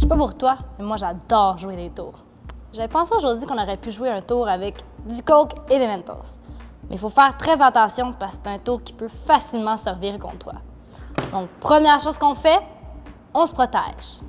sais pas pour toi, mais moi j'adore jouer des tours. J'avais pensé aujourd'hui qu'on aurait pu jouer un tour avec du Coke et des Mentos. Mais il faut faire très attention parce que c'est un tour qui peut facilement se revirer contre toi. Donc, première chose qu'on fait, on se protège.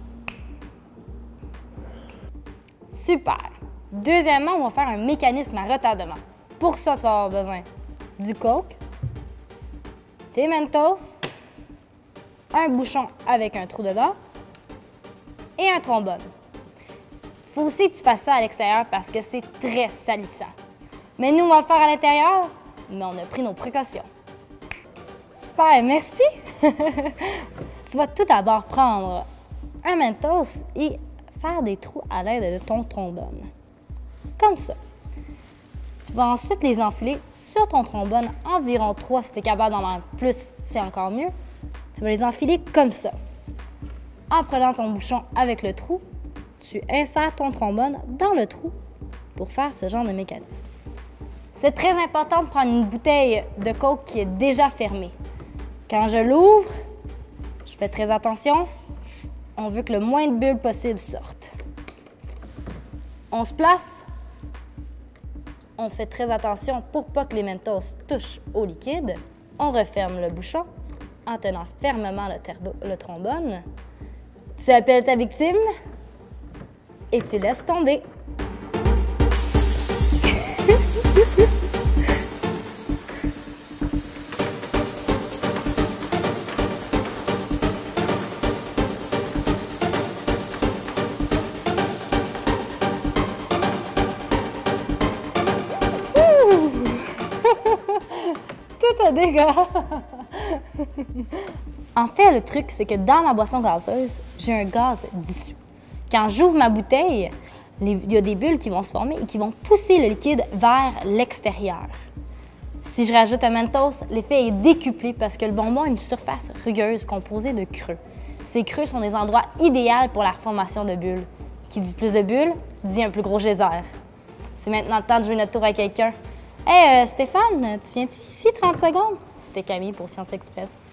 Super! Deuxièmement, on va faire un mécanisme à retardement. Pour ça, tu vas avoir besoin du Coke, des Mentos, un bouchon avec un trou dedans et un trombone. Il faut aussi que tu fasses ça à l'extérieur parce que c'est très salissant. Mais nous, on va le faire à l'intérieur, mais on a pris nos précautions. Super, merci! Tu vas tout d'abord prendre un Mentos et faire des trous à l'aide de ton trombone. Comme ça. Tu vas ensuite les enfiler sur ton trombone, environ 3 si tu es capable d'en mettre plus, c'est encore mieux. Tu vas les enfiler comme ça. En prenant ton bouchon avec le trou, tu insères ton trombone dans le trou pour faire ce genre de mécanisme. C'est très important de prendre une bouteille de Coke qui est déjà fermée. Quand je l'ouvre, je fais très attention. On veut que le moins de bulles possible sortent. On se place. On fait très attention pour pas que les Mentos touchent au liquide. On referme le bouchon en tenant fermement le trombone. Tu appelles ta victime et tu laisses tomber. Tout à dégâts! En fait, le truc, c'est que dans ma boisson gazeuse, j'ai un gaz dissous. Quand j'ouvre ma bouteille, il y a des bulles qui vont se former et qui vont pousser le liquide vers l'extérieur. Si je rajoute un Mentos, l'effet est décuplé parce que le bonbon a une surface rugueuse composée de creux. Ces creux sont des endroits idéaux pour la formation de bulles. Qui dit plus de bulles, dit un plus gros geyser. C'est maintenant le temps de jouer notre tour à quelqu'un. Hey Stéphane, tu viens-tu ici 30 secondes? C'était Camille pour Science Express.